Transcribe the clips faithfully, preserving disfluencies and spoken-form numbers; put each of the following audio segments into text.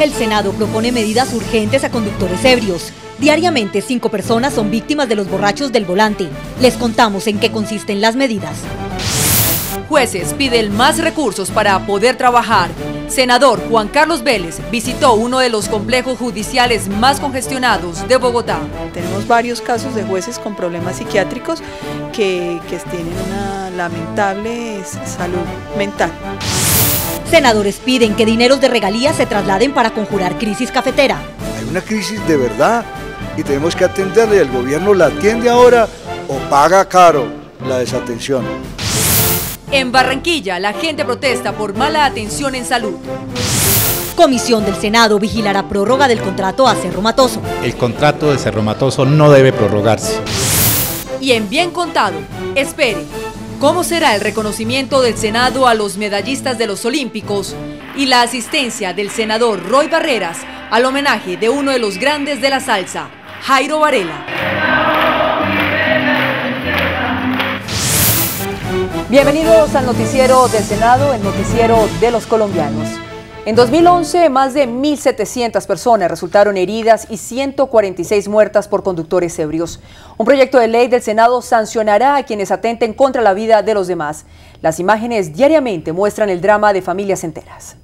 El Senado propone medidas urgentes a conductores ebrios. Diariamente, cinco personas son víctimas de los borrachos del volante. Les contamos en qué consisten las medidas. Jueces piden más recursos para poder trabajar. Senador Juan Carlos Vélez visitó uno de los complejos judiciales más congestionados de Bogotá. Tenemos varios casos de jueces con problemas psiquiátricos que, que tienen una lamentable salud mental. Senadores piden que dineros de regalías se trasladen para conjurar crisis cafetera. Hay una crisis de verdad y tenemos que atenderla, y el gobierno la atiende ahora o paga caro la desatención. En Barranquilla, la gente protesta por mala atención en salud. Comisión del Senado vigilará prórroga del contrato a Cerro Matoso. El contrato de Cerro Matoso no debe prorrogarse. Y en Bien Contado, espere, ¿cómo será el reconocimiento del Senado a los medallistas de los Olímpicos y la asistencia del senador Roy Barreras al homenaje de uno de los grandes de la salsa, Jairo Varela? Bienvenidos al noticiero del Senado, el noticiero de los colombianos. En dos mil once, más de mil setecientas personas resultaron heridas y ciento cuarenta y seis muertas por conductores ebrios. Un proyecto de ley del Senado sancionará a quienes atenten contra la vida de los demás. Las imágenes diariamente muestran el drama de familias enteras.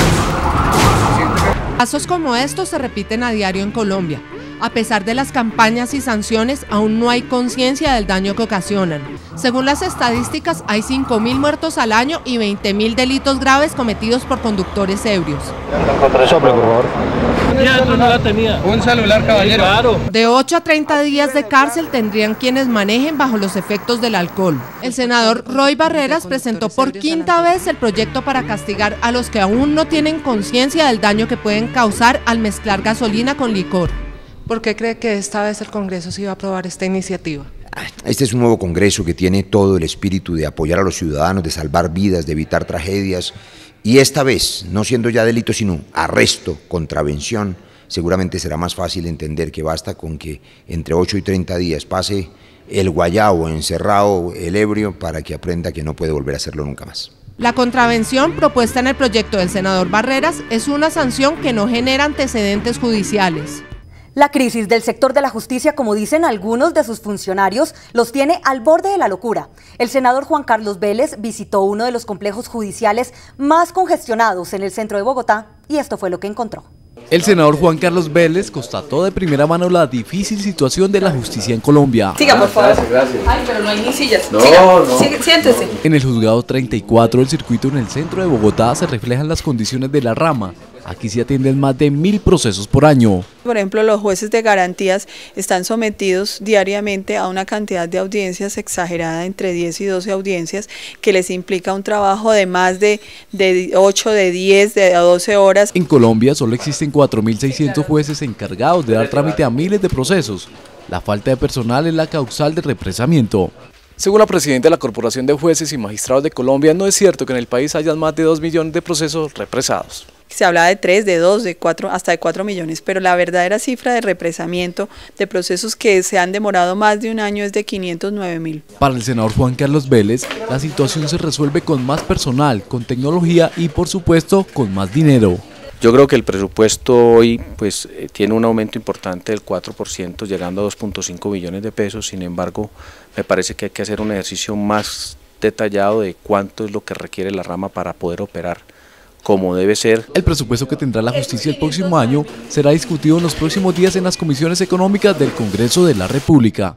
Casos como estos se repiten a diario en Colombia. A pesar de las campañas y sanciones, aún no hay conciencia del daño que ocasionan. Según las estadísticas, hay cinco mil muertos al año y veinte mil delitos graves cometidos por conductores ebrios. Sobre, por favor. Ya, no la tenía. Un celular, caballero. Claro. De ocho a treinta días de cárcel tendrían quienes manejen bajo los efectos del alcohol. El senador Roy Barreras presentó por quinta vez el proyecto para castigar a los que aún no tienen conciencia del daño que pueden causar al mezclar gasolina con licor. ¿Por qué cree que esta vez el Congreso se iba a aprobar esta iniciativa? Este es un nuevo Congreso que tiene todo el espíritu de apoyar a los ciudadanos, de salvar vidas, de evitar tragedias. Y esta vez, no siendo ya delito, sino arresto, contravención, seguramente será más fácil entender que basta con que entre ocho y treinta días pase el guayabo encerrado, el ebrio, para que aprenda que no puede volver a hacerlo nunca más. La contravención propuesta en el proyecto del senador Barreras es una sanción que no genera antecedentes judiciales. La crisis del sector de la justicia, como dicen algunos de sus funcionarios, los tiene al borde de la locura. El senador Juan Carlos Vélez visitó uno de los complejos judiciales más congestionados en el centro de Bogotá y esto fue lo que encontró. El senador Juan Carlos Vélez constató de primera mano la difícil situación de la justicia en Colombia. Siga, por favor. Gracias, gracias. Ay, pero no hay ni sillas. No, Siga. no. Sigue, siéntese. En el juzgado treinta y cuatro del circuito en el centro de Bogotá se reflejan las condiciones de la rama. Aquí se atienden más de mil procesos por año. Por ejemplo, los jueces de garantías están sometidos diariamente a una cantidad de audiencias exagerada, entre diez y doce audiencias, que les implica un trabajo de más de, de ocho, de diez, de doce horas. En Colombia solo existen cuatro mil seiscientos jueces encargados de dar trámite a miles de procesos. La falta de personal es la causal del represamiento. Según la presidenta de la Corporación de Jueces y Magistrados de Colombia, no es cierto que en el país haya más de dos millones de procesos represados. Se habla de tres, de dos, de cuatro, hasta de cuatro millones, pero la verdadera cifra de represamiento de procesos que se han demorado más de un año es de quinientos nueve mil. Para el senador Juan Carlos Vélez, la situación se resuelve con más personal, con tecnología y, por supuesto, con más dinero. Yo creo que el presupuesto hoy pues, eh, tiene un aumento importante del cuatro por ciento, llegando a dos punto cinco billones de pesos. Sin embargo, me parece que hay que hacer un ejercicio más detallado de cuánto es lo que requiere la rama para poder operar como debe ser. El presupuesto que tendrá la justicia el próximo año será discutido en los próximos días en las comisiones económicas del Congreso de la República.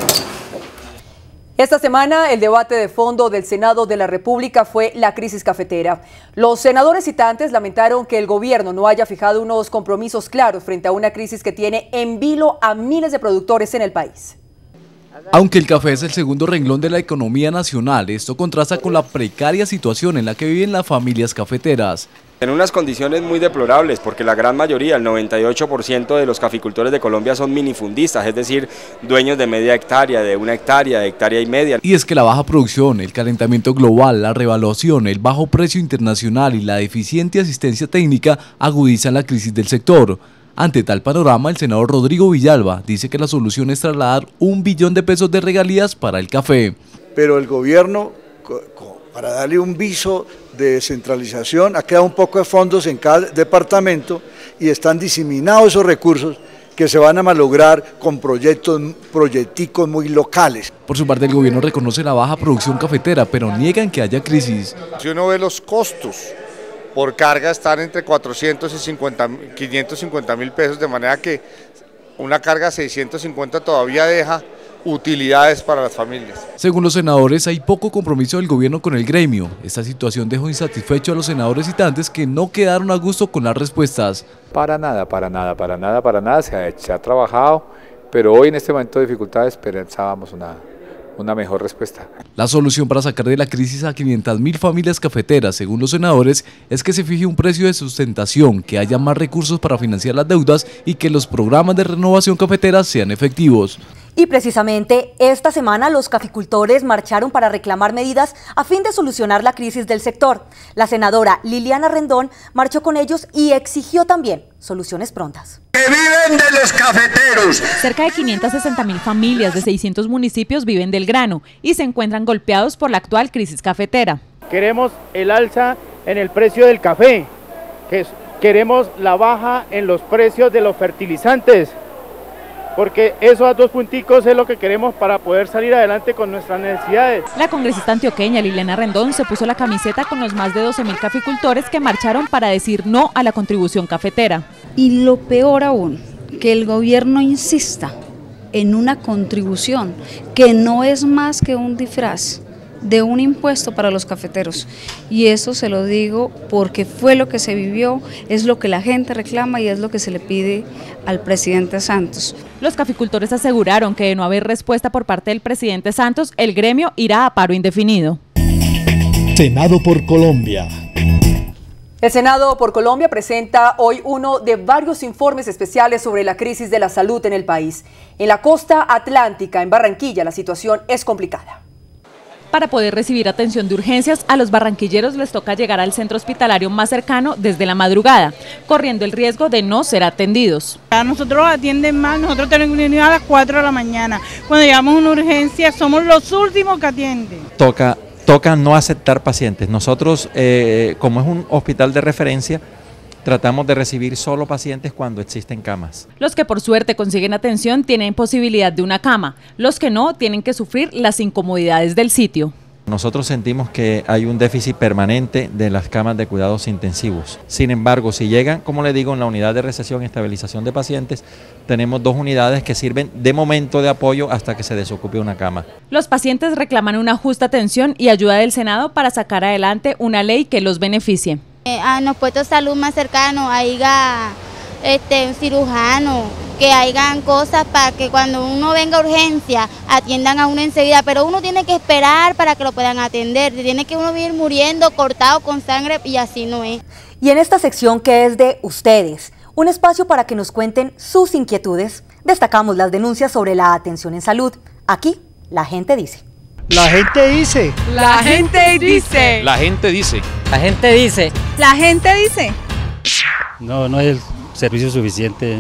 Esta semana el debate de fondo del Senado de la República fue la crisis cafetera. Los senadores citantes lamentaron que el gobierno no haya fijado unos compromisos claros frente a una crisis que tiene en vilo a miles de productores en el país. Aunque el café es el segundo renglón de la economía nacional, esto contrasta con la precaria situación en la que viven las familias cafeteras. En unas condiciones muy deplorables, porque la gran mayoría, el noventa y ocho por ciento de los caficultores de Colombia son minifundistas, es decir, dueños de media hectárea, de una hectárea, de hectárea y media. Y es que la baja producción, el calentamiento global, la revaluación, el bajo precio internacional y la deficiente asistencia técnica agudizan la crisis del sector. Ante tal panorama, el senador Rodrigo Villalba dice que la solución es trasladar un billón de pesos de regalías para el café. Pero el gobierno, para darle un viso de descentralización, ha quedado un poco de fondos en cada departamento y están diseminados esos recursos que se van a malograr con proyectos, proyecticos muy locales. Por su parte, el gobierno reconoce la baja producción cafetera, pero niegan que haya crisis. Si uno ve los costos por carga, están entre cuatrocientos y quinientos cincuenta mil pesos, de manera que una carga seiscientos cincuenta todavía deja utilidades para las familias. Según los senadores, hay poco compromiso del gobierno con el gremio. Esta situación dejó insatisfecho a los senadores citantes que no quedaron a gusto con las respuestas. Para nada, para nada, para nada, para nada, se ha, se ha trabajado, pero hoy en este momento de dificultades pensábamos una, una mejor respuesta. La solución para sacar de la crisis a quinientas mil familias cafeteras, según los senadores, es que se fije un precio de sustentación, que haya más recursos para financiar las deudas y que los programas de renovación cafetera sean efectivos. Y precisamente esta semana los caficultores marcharon para reclamar medidas a fin de solucionar la crisis del sector. La senadora Liliana Rendón marchó con ellos y exigió también soluciones prontas. ¡Que viven de los cafeteros! Cerca de quinientas sesenta mil familias de seiscientos municipios viven del grano y se encuentran golpeados por la actual crisis cafetera. Queremos el alza en el precio del café, que queremos la baja en los precios de los fertilizantes, porque esos dos punticos es lo que queremos para poder salir adelante con nuestras necesidades. La congresista antioqueña Liliana Rendón se puso la camiseta con los más de doce mil caficultores que marcharon para decir no a la contribución cafetera. Y lo peor aún, que el gobierno insista en una contribución que no es más que un disfraz de un impuesto para los cafeteros, y eso se lo digo porque fue lo que se vivió, es lo que la gente reclama y es lo que se le pide al presidente Santos. Los caficultores aseguraron que de no haber respuesta por parte del presidente Santos, el gremio irá a paro indefinido. Senado por Colombia. El Senado por Colombia presenta hoy uno de varios informes especiales sobre la crisis de la salud en el país. En la costa atlántica, en Barranquilla, la situación es complicada. Para poder recibir atención de urgencias, a los barranquilleros les toca llegar al centro hospitalario más cercano desde la madrugada, corriendo el riesgo de no ser atendidos. A nosotros atienden mal, nosotros tenemos que venir a las cuatro de la mañana. Cuando llegamos a una urgencia, somos los últimos que atienden. Toca, toca no aceptar pacientes. Nosotros, eh, como es un hospital de referencia, tratamos de recibir solo pacientes cuando existen camas. Los que por suerte consiguen atención tienen posibilidad de una cama, los que no tienen que sufrir las incomodidades del sitio. Nosotros sentimos que hay un déficit permanente de las camas de cuidados intensivos. Sin embargo, si llegan, como le digo, en la unidad de recepción y estabilización de pacientes, tenemos dos unidades que sirven de momento de apoyo hasta que se desocupe una cama. Los pacientes reclaman una justa atención y ayuda del Senado para sacar adelante una ley que los beneficie. Eh, a los puestos de salud más cercanos haya este, un cirujano, que hayan cosas para que cuando uno venga a urgencia atiendan a uno enseguida, pero uno tiene que esperar para que lo puedan atender, tiene que uno ir muriendo cortado con sangre y así no es. Y en esta sección que es de ustedes, un espacio para que nos cuenten sus inquietudes, destacamos las denuncias sobre la atención en salud. Aquí, la gente dice. La gente dice. La gente dice. La gente dice. La gente dice. La gente dice. No, no hay el servicio suficiente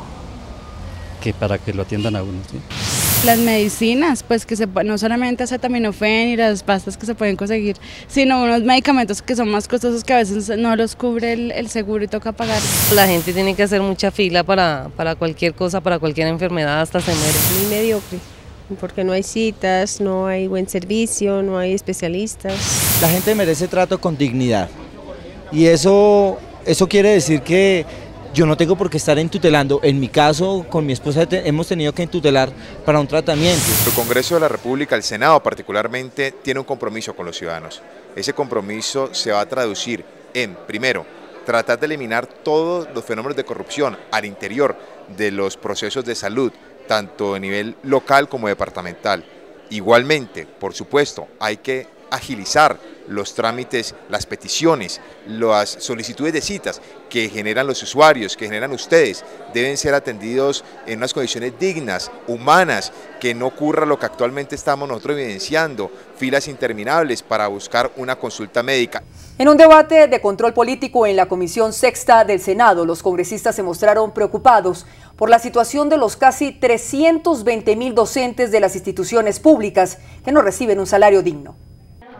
que para que lo atiendan a uno. ¿Sí? Las medicinas, pues que se, no solamente acetaminofén y las pastas que se pueden conseguir, sino unos medicamentos que son más costosos que a veces no los cubre el, el seguro y toca pagar. La gente tiene que hacer mucha fila para, para cualquier cosa, para cualquier enfermedad, hasta se muere. Muy mediocre. Porque no hay citas, no hay buen servicio, no hay especialistas. La gente merece trato con dignidad y eso, eso quiere decir que yo no tengo por qué estar entutelando. En mi caso, con mi esposa te, hemos tenido que entutelar para un tratamiento. El Congreso de la República, el Senado particularmente, tiene un compromiso con los ciudadanos. Ese compromiso se va a traducir en, primero, tratar de eliminar todos los fenómenos de corrupción al interior de los procesos de salud, tanto a nivel local como departamental. Igualmente, por supuesto, hay que agilizar los trámites, las peticiones, las solicitudes de citas que generan los usuarios, que generan ustedes, deben ser atendidos en unas condiciones dignas, humanas, que no ocurra lo que actualmente estamos nosotros evidenciando, filas interminables para buscar una consulta médica. En un debate de control político en la Comisión Sexta del Senado, los congresistas se mostraron preocupados por la situación de los casi trescientos veinte mil docentes de las instituciones públicas que no reciben un salario digno.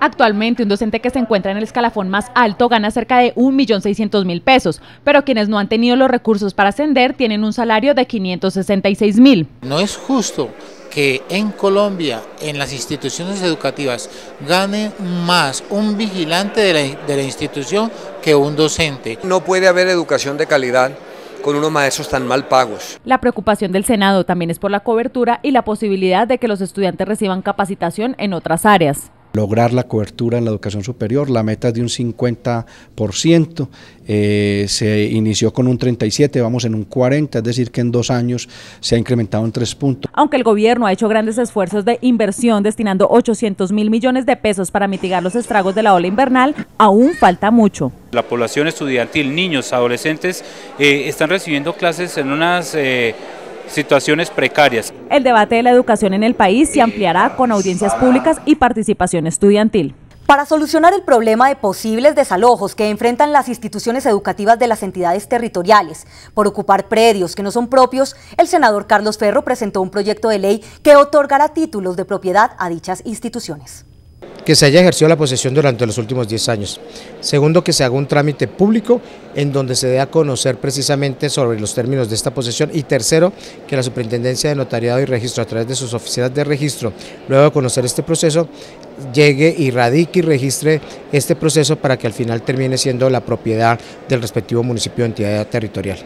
Actualmente, un docente que se encuentra en el escalafón más alto gana cerca de un millón seiscientos mil pesos, pero quienes no han tenido los recursos para ascender tienen un salario de quinientos sesenta y seis mil. No es justo que en Colombia, en las instituciones educativas, gane más un vigilante de la, de la institución que un docente. No puede haber educación de calidad con unos maestros tan mal pagos. La preocupación del Senado también es por la cobertura y la posibilidad de que los estudiantes reciban capacitación en otras áreas. Lograr la cobertura en la educación superior, la meta es de un cincuenta por ciento, eh, se inició con un treinta y siete, vamos en un cuarenta, es decir que en dos años se ha incrementado en tres puntos. Aunque el gobierno ha hecho grandes esfuerzos de inversión destinando ochocientos mil millones de pesos para mitigar los estragos de la ola invernal, aún falta mucho. La población estudiantil, niños, adolescentes, eh, están recibiendo clases en unas Eh, situaciones precarias. El debate de la educación en el país se ampliará con audiencias públicas y participación estudiantil. Para solucionar el problema de posibles desalojos que enfrentan las instituciones educativas de las entidades territoriales por ocupar predios que no son propios, el senador Carlos Ferro presentó un proyecto de ley que otorgará títulos de propiedad a dichas instituciones. Que se haya ejercido la posesión durante los últimos diez años. Segundo, que se haga un trámite público en donde se dé a conocer precisamente sobre los términos de esta posesión. Y tercero, que la Superintendencia de Notariado y Registro, a través de sus oficinas de registro, luego de conocer este proceso, llegue y radique y registre este proceso para que al final termine siendo la propiedad del respectivo municipio o entidad territorial.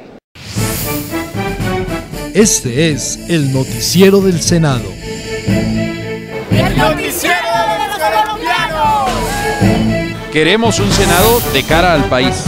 Este es el noticiero del Senado. ¡El noticiero de los colombianos! Queremos un Senado de cara al país.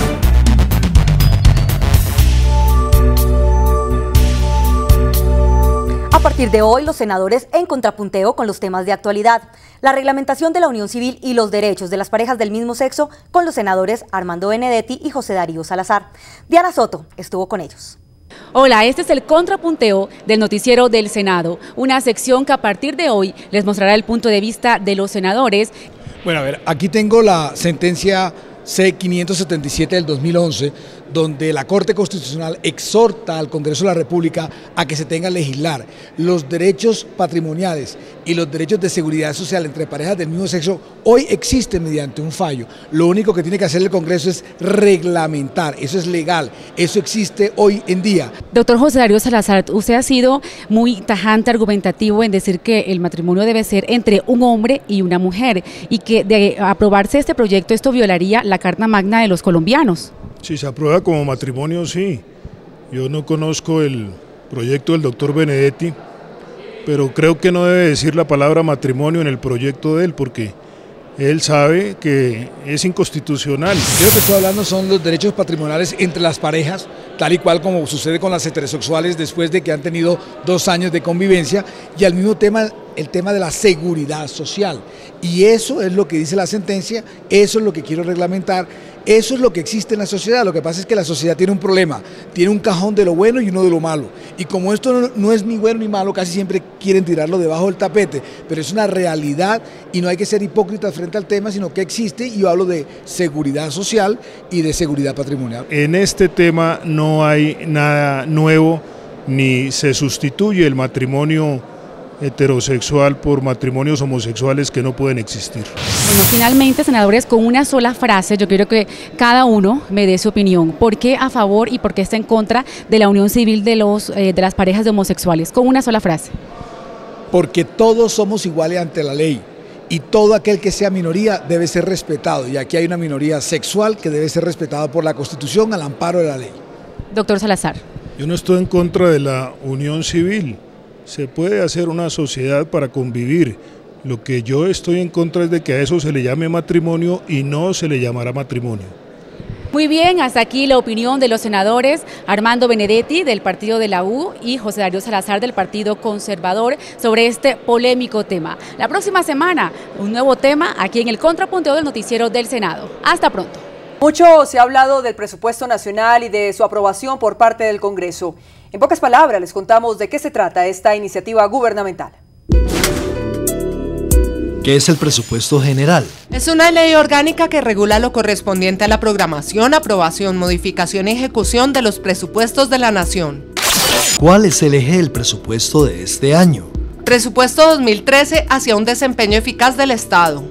A partir de hoy, los senadores en contrapunteo con los temas de actualidad, la reglamentación de la unión civil y los derechos de las parejas del mismo sexo con los senadores Armando Benedetti y José Darío Salazar. Diana Soto estuvo con ellos. Hola, este es el contrapunteo del noticiero del Senado, una sección que a partir de hoy les mostrará el punto de vista de los senadores. Bueno, a ver, aquí tengo la sentencia C quinientos setenta y siete del dos mil once, donde la Corte Constitucional exhorta al Congreso de la República a que se tenga que legislar los derechos patrimoniales y los derechos de seguridad social entre parejas del mismo sexo. Hoy existe mediante un fallo. Lo único que tiene que hacer el Congreso es reglamentar, eso es legal, eso existe hoy en día. Doctor José Darío Salazar, usted ha sido muy tajante, argumentativo en decir que el matrimonio debe ser entre un hombre y una mujer y que de aprobarse este proyecto esto violaría la Carta Magna de los colombianos. Si se aprueba como matrimonio, sí. Yo no conozco el proyecto del doctor Benedetti, pero creo que no debe decir la palabra matrimonio en el proyecto de él, porque él sabe que es inconstitucional. Yo lo que estoy hablando son los derechos patrimoniales entre las parejas, tal y cual como sucede con las heterosexuales después de que han tenido dos años de convivencia, y al mismo tema, el tema de la seguridad social. Y eso es lo que dice la sentencia, eso es lo que quiero reglamentar. Eso es lo que existe en la sociedad. Lo que pasa es que la sociedad tiene un problema, tiene un cajón de lo bueno y uno de lo malo. Y como esto no, no es ni bueno ni malo, casi siempre quieren tirarlo debajo del tapete, pero es una realidad y no hay que ser hipócritas frente al tema, sino que existe, y yo hablo de seguridad social y de seguridad patrimonial. En este tema no hay nada nuevo, ni se sustituye el matrimonio heterosexual por matrimonios homosexuales que no pueden existir. Bueno, finalmente, senadores, con una sola frase, yo quiero que cada uno me dé su opinión. ¿Por qué a favor y por qué está en contra de la unión civil de, los, eh, de las parejas de homosexuales? Con una sola frase. Porque todos somos iguales ante la ley y todo aquel que sea minoría debe ser respetado, y aquí hay una minoría sexual que debe ser respetada por la Constitución al amparo de la ley. Doctor Salazar. Yo no estoy en contra de la unión civil. Se puede hacer una sociedad para convivir. Lo que yo estoy en contra es de que a eso se le llame matrimonio y no se le llamará matrimonio. Muy bien, hasta aquí la opinión de los senadores Armando Benedetti del partido de la U y José Darío Salazar del Partido Conservador sobre este polémico tema. La próxima semana, un nuevo tema aquí en el contrapunteo del noticiero del Senado. Hasta pronto. Mucho se ha hablado del presupuesto nacional y de su aprobación por parte del Congreso. En pocas palabras, les contamos de qué se trata esta iniciativa gubernamental. ¿Qué es el presupuesto general? Es una ley orgánica que regula lo correspondiente a la programación, aprobación, modificación y ejecución de los presupuestos de la Nación. ¿Cuál es el eje del presupuesto de este año? Presupuesto dos mil trece hacia un desempeño eficaz del Estado.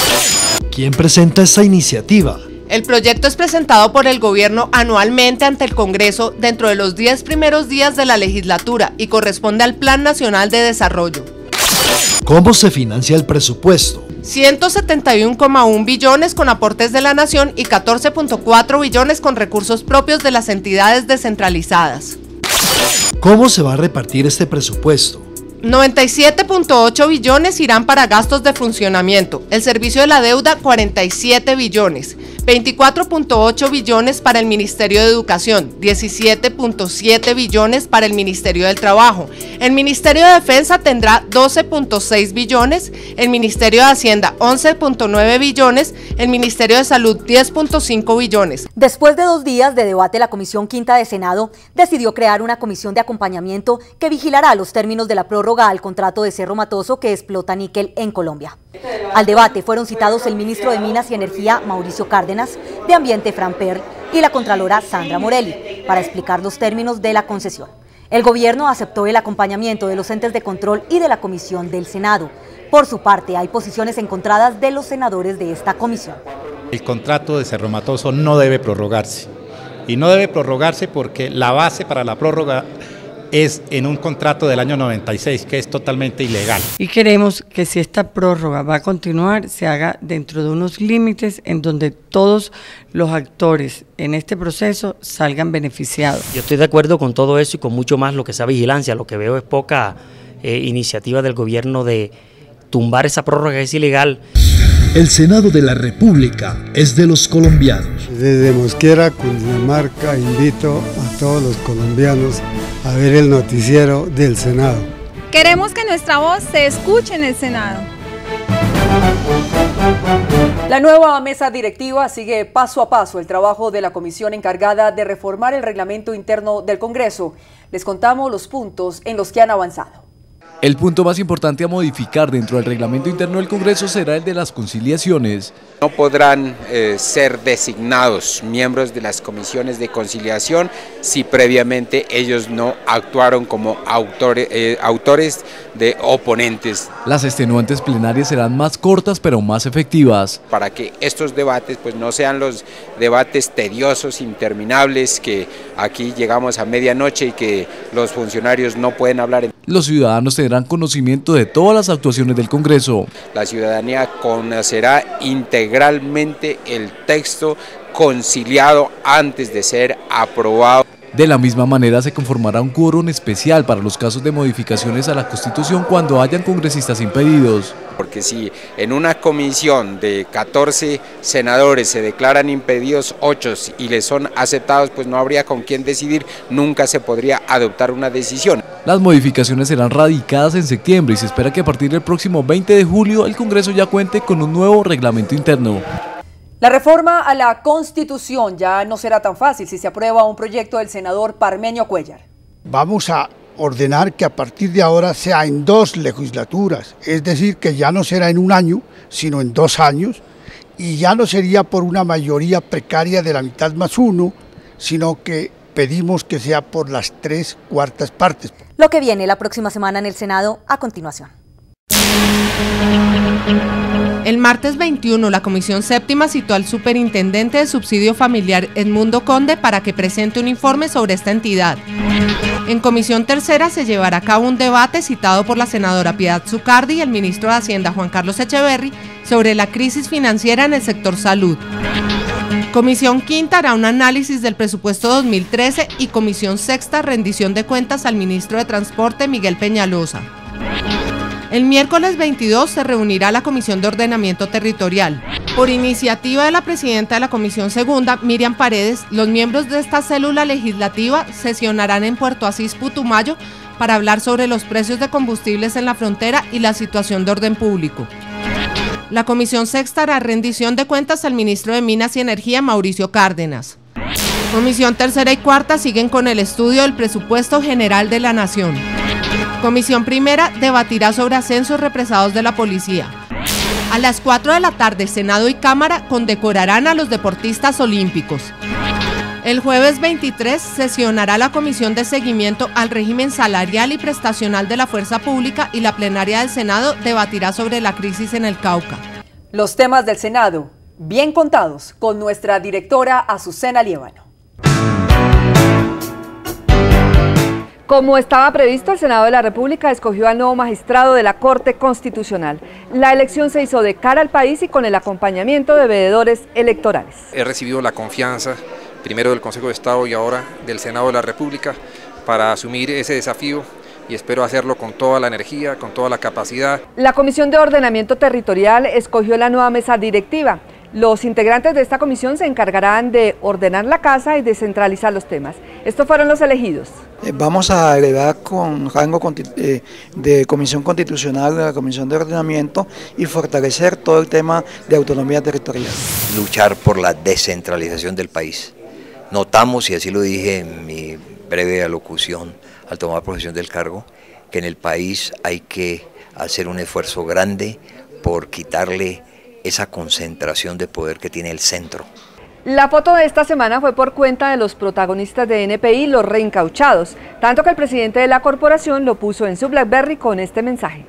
¿Quién presenta esta iniciativa? El proyecto es presentado por el gobierno anualmente ante el Congreso dentro de los diez primeros días de la legislatura y corresponde al Plan Nacional de Desarrollo. ¿Cómo se financia el presupuesto? ciento setenta y uno coma uno billones con aportes de la Nación y catorce punto cuatro billones con recursos propios de las entidades descentralizadas. ¿Cómo se va a repartir este presupuesto? noventa y siete punto ocho billones irán para gastos de funcionamiento, el servicio de la deuda cuarenta y siete billones, veinticuatro punto ocho billones para el Ministerio de Educación, diecisiete punto siete billones para el Ministerio del Trabajo, el Ministerio de Defensa tendrá doce punto seis billones, el Ministerio de Hacienda once punto nueve billones, el Ministerio de Salud diez punto cinco billones. Después de dos días de debate, la Comisión Quinta de Senado decidió crear una comisión de acompañamiento que vigilará los términos de la prórroga al contrato de Cerro Matoso que explota níquel en Colombia. Al debate fueron citados el ministro de Minas y Energía, Mauricio Cárdenas, de Ambiente, Fran Perl, y la contralora Sandra Morelli, para explicar los términos de la concesión. El gobierno aceptó el acompañamiento de los entes de control y de la comisión del Senado. Por su parte, hay posiciones encontradas de los senadores de esta comisión. El contrato de Cerro Matoso no debe prorrogarse, y no debe prorrogarse porque la base para la prórroga es en un contrato del año noventa y seis, que es totalmente ilegal. Y queremos que si esta prórroga va a continuar, se haga dentro de unos límites en donde todos los actores en este proceso salgan beneficiados. Yo estoy de acuerdo con todo eso y con mucho más lo que sea vigilancia. Lo que veo es poca eh, iniciativa del gobierno de tumbar esa prórroga que es ilegal. El Senado de la República es de los colombianos. Desde Mosquera, Cundinamarca, invito a todos los colombianos a ver el noticiero del Senado. Queremos que nuestra voz se escuche en el Senado. La nueva mesa directiva sigue paso a paso el trabajo de la comisión encargada de reformar el reglamento interno del Congreso. Les contamos los puntos en los que han avanzado. El punto más importante a modificar dentro del reglamento interno del Congreso será el de las conciliaciones. No podrán eh, ser designados miembros de las comisiones de conciliación si previamente ellos no actuaron como autores, eh, autores de oponentes. Las extenuantes plenarias serán más cortas pero más efectivas. Para que estos debates pues no sean los debates tediosos, interminables, que aquí llegamos a medianoche y que los funcionarios no pueden hablar. Los ciudadanos tendrán conocimiento de todas las actuaciones del Congreso. La ciudadanía conocerá integralmente el texto conciliado antes de ser aprobado. De la misma manera se conformará un quórum especial para los casos de modificaciones a la Constitución cuando hayan congresistas impedidos. Porque si en una comisión de catorce senadores se declaran impedidos ocho y les son aceptados, pues no habría con quién decidir, nunca se podría adoptar una decisión. Las modificaciones serán radicadas en septiembre y se espera que a partir del próximo veinte de julio el Congreso ya cuente con un nuevo reglamento interno. La reforma a la Constitución ya no será tan fácil si se aprueba un proyecto del senador Parmenio Cuéllar. Vamos a ordenar que a partir de ahora sea en dos legislaturas, es decir, que ya no será en un año, sino en dos años, y ya no sería por una mayoría precaria de la mitad más uno, sino que pedimos que sea por las tres cuartas partes. Lo que viene la próxima semana en el Senado a continuación. El martes veintiuno, la Comisión Séptima citó al superintendente de subsidio familiar Edmundo Conde para que presente un informe sobre esta entidad. En Comisión Tercera se llevará a cabo un debate citado por la senadora Piedad Zucardi y el ministro de Hacienda Juan Carlos Echeverry sobre la crisis financiera en el sector salud. Comisión Quinta hará un análisis del presupuesto dos mil trece y Comisión Sexta rendición de cuentas al ministro de Transporte Miguel Peñalosa. El miércoles veintidós se reunirá la Comisión de Ordenamiento Territorial. Por iniciativa de la presidenta de la Comisión Segunda, Miriam Paredes, los miembros de esta célula legislativa sesionarán en Puerto Asís, Putumayo, para hablar sobre los precios de combustibles en la frontera y la situación de orden público. La Comisión Sexta hará rendición de cuentas al ministro de Minas y Energía, Mauricio Cárdenas. Comisión Tercera y Cuarta siguen con el estudio del presupuesto general de la Nación. Comisión Primera debatirá sobre ascensos represados de la policía. A las cuatro de la tarde, Senado y Cámara condecorarán a los deportistas olímpicos. El jueves veintitrés sesionará la Comisión de Seguimiento al Régimen Salarial y Prestacional de la Fuerza Pública y la plenaria del Senado debatirá sobre la crisis en el Cauca. Los temas del Senado, bien contados, con nuestra directora Azucena Liévano. Como estaba previsto, el Senado de la República escogió al nuevo magistrado de la Corte Constitucional. La elección se hizo de cara al país y con el acompañamiento de veedores electorales. He recibido la confianza, primero del Consejo de Estado y ahora del Senado de la República, para asumir ese desafío y espero hacerlo con toda la energía, con toda la capacidad. La Comisión de Ordenamiento Territorial escogió la nueva mesa directiva. Los integrantes de esta comisión se encargarán de ordenar la casa y descentralizar los temas. Estos fueron los elegidos. Vamos a agregar con rango de Comisión Constitucional de la Comisión de Ordenamiento y fortalecer todo el tema de autonomía territorial. Luchar por la descentralización del país. Notamos, y así lo dije en mi breve alocución al tomar posesión del cargo, que en el país hay que hacer un esfuerzo grande por quitarle esa concentración de poder que tiene el centro. La foto de esta semana fue por cuenta de los protagonistas de N P I, los reencauchados, tanto que el presidente de la corporación lo puso en su BlackBerry con este mensaje.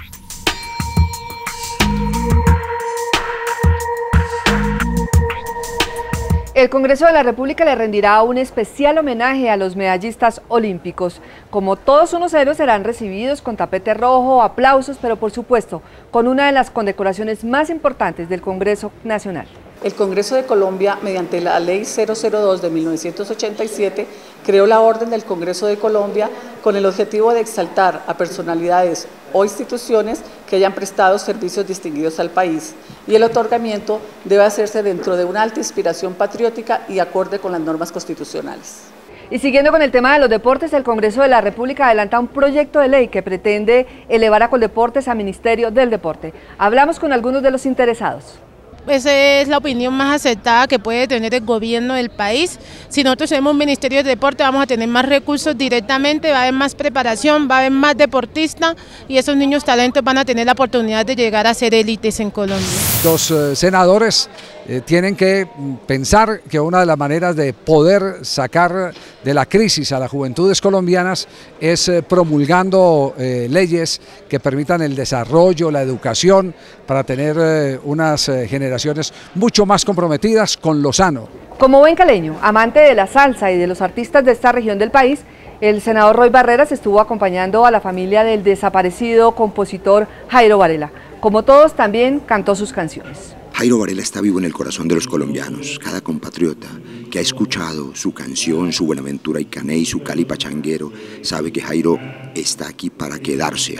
El Congreso de la República le rendirá un especial homenaje a los medallistas olímpicos. Como todos unos héroes, serán recibidos con tapete rojo, aplausos, pero por supuesto con una de las condecoraciones más importantes del Congreso Nacional. El Congreso de Colombia, mediante la Ley cero cero dos de mil novecientos ochenta y siete, creó la Orden del Congreso de Colombia con el objetivo de exaltar a personalidades o instituciones que hayan prestado servicios distinguidos al país, y el otorgamiento debe hacerse dentro de una alta inspiración patriótica y acorde con las normas constitucionales. Y siguiendo con el tema de los deportes, el Congreso de la República adelanta un proyecto de ley que pretende elevar a Coldeportes a Ministerio del Deporte. Hablamos con algunos de los interesados. Esa es la opinión más aceptada que puede tener el gobierno del país. Si nosotros tenemos un Ministerio de Deporte, vamos a tener más recursos directamente, va a haber más preparación, va a haber más deportistas y esos niños talentos van a tener la oportunidad de llegar a ser élites en Colombia. Los eh, senadores eh, tienen que pensar que una de las maneras de poder sacar de la crisis a las juventudes colombianas es eh, promulgando eh, leyes que permitan el desarrollo, la educación, para tener eh, unas eh, generaciones mucho más comprometidas con lo sano. Como buen caleño, amante de la salsa y de los artistas de esta región del país, el senador Roy Barreras estuvo acompañando a la familia del desaparecido compositor Jairo Varela. Como todos, también cantó sus canciones. Jairo Varela está vivo en el corazón de los colombianos. Cada compatriota que ha escuchado su canción, su Buenaventura y Caney, su Cali Pachanguero, sabe que Jairo está aquí para quedarse.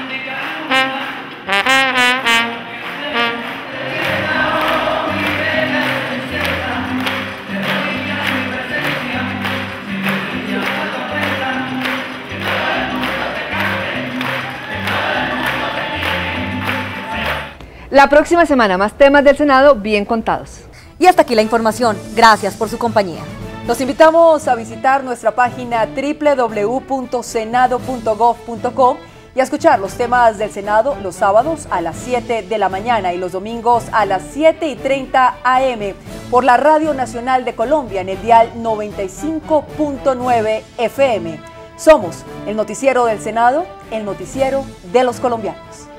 La próxima semana, más temas del Senado bien contados. Y hasta aquí la información. Gracias por su compañía. Los invitamos a visitar nuestra página doble u doble u doble u punto senado punto gov punto co y a escuchar los temas del Senado los sábados a las siete de la mañana y los domingos a las siete y treinta a eme por la Radio Nacional de Colombia en el dial noventa y cinco punto nueve efe eme. Somos el noticiero del Senado, el noticiero de los colombianos.